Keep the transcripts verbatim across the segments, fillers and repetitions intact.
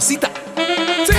mamacita. Sí.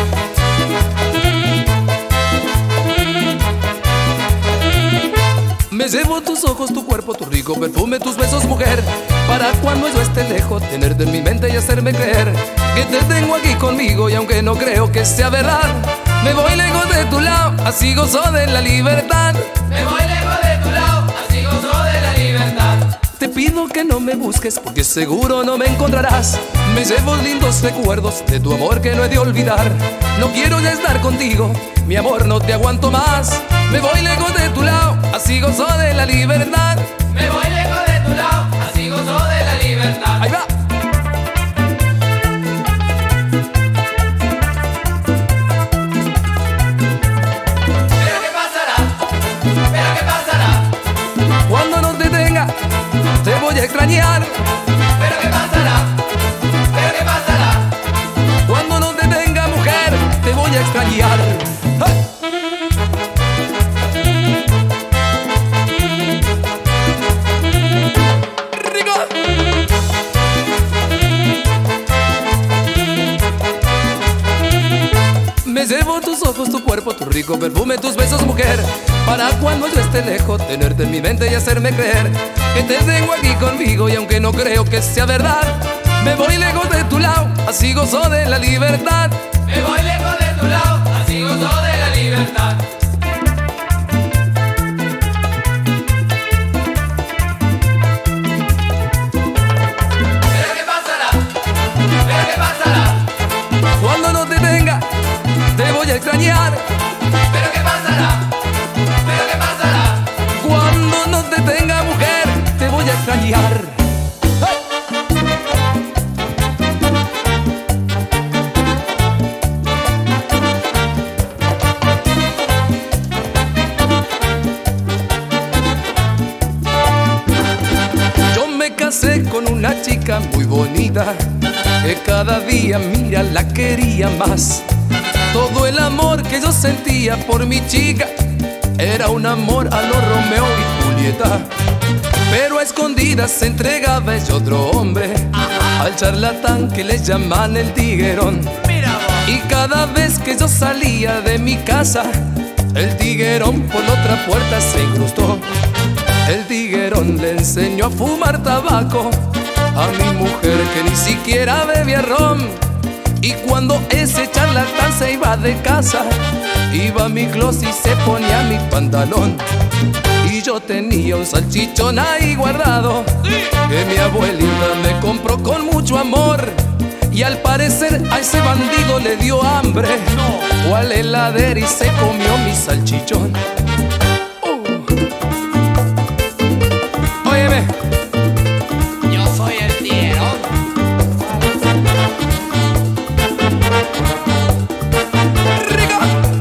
Me llevo tus ojos, tu cuerpo, tu rico perfume, tus besos, mujer, para cuando yo esté lejos, tenerte en mi mente y hacerme creer que te tengo aquí conmigo. Y aunque no creo que sea verdad, me voy lejos de tu lado, así gozo de la libertad. Me voy lejos de tu lado, así gozo de la libertad. Te pido que no me busques porque seguro no me encontrarás. Me llevo lindos recuerdos de tu amor que no he de olvidar. No quiero ya estar contigo, mi amor, no te aguanto más. Me voy lejos de tu lado, así gozo de la libertad. Me voy lejos de tu lado, así gozo de la libertad. Ahí va. Pero qué pasará, pero qué pasará. Cuando no te tenga, te voy a extrañar. Pero qué pasará, pero qué pasará. Cuando no te tenga, mujer, te voy a extrañar. ¡Hey! Me llevo tus ojos, tu cuerpo, tu rico perfume, tus besos, mujer, para cuando yo esté lejos, tenerte en mi mente y hacerme creer que te tengo aquí conmigo. Y aunque no creo que sea verdad, me voy lejos de tu lado, así gozo de la libertad. Me voy lejos de tu lado, así gozo de la libertad. Pero qué pasará, pero qué pasará. Cuando no te tenga, te voy a extrañar. Pero qué pasará, pero qué pasará. Cuando no te tenga, mujer, te voy a extrañar. Yo me casé con una chica muy bonita, que cada día, mira, la quería más. Todo el amor que yo sentía por mi chica era un amor a lo Romeo y Julieta. Pero a escondidas se entregaba ese otro hombre al charlatán que le llaman el tiguerón. Y cada vez que yo salía de mi casa, el tiguerón por la otra puerta se incrustó. El tiguerón le enseñó a fumar tabaco a mi mujer, que ni siquiera bebía ron. Y cuando ese charlatán se iba de casa, iba a mi closet y se ponía mi pantalón. Y yo tenía un salchichón ahí guardado, que mi abuelita me compró con mucho amor. Y al parecer a ese bandido le dio hambre, fue a la heladera y se comió mi salchichón. Óyeme, Yo soy el tiguerón. rico.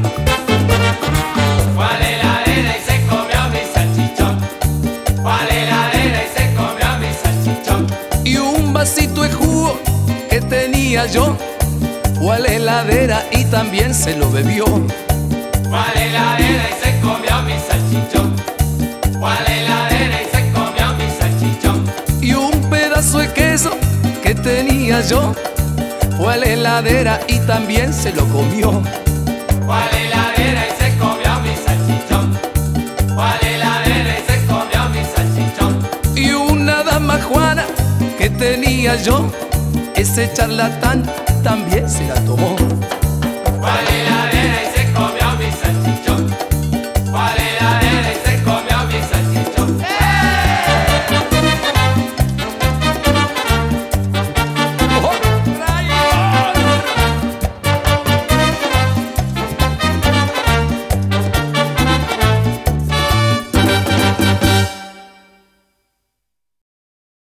Fue a la heladera y se comió mi salchichón. Fue a la heladera y se comió mi salchichón. Y un vasito de jugo que tenía yo, fue a la heladera y también se lo bebió. Fue a la heladera y se comió mi salchichón. Fue a la heladera y se comió mi salchichón. Y un pedazo de queso que tenía yo, fue a la heladera y también se lo comió. Fue a la heladera y se comió mi salchichón. Fue a la heladera y se comió mi salchichón. Y una dama juana que tenía yo, ese charlatán también se la tomó. Fue a la heladera y se comió mi salchichón.